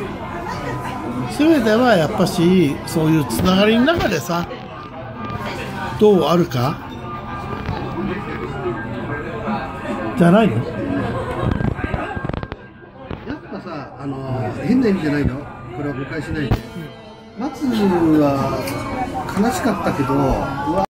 全てはやっぱしそういうつながりの中でさ、どうあるかじゃないの？ やっぱさ、変な意味じゃないの、これは誤解しないで。松は悲しかったけど、うわ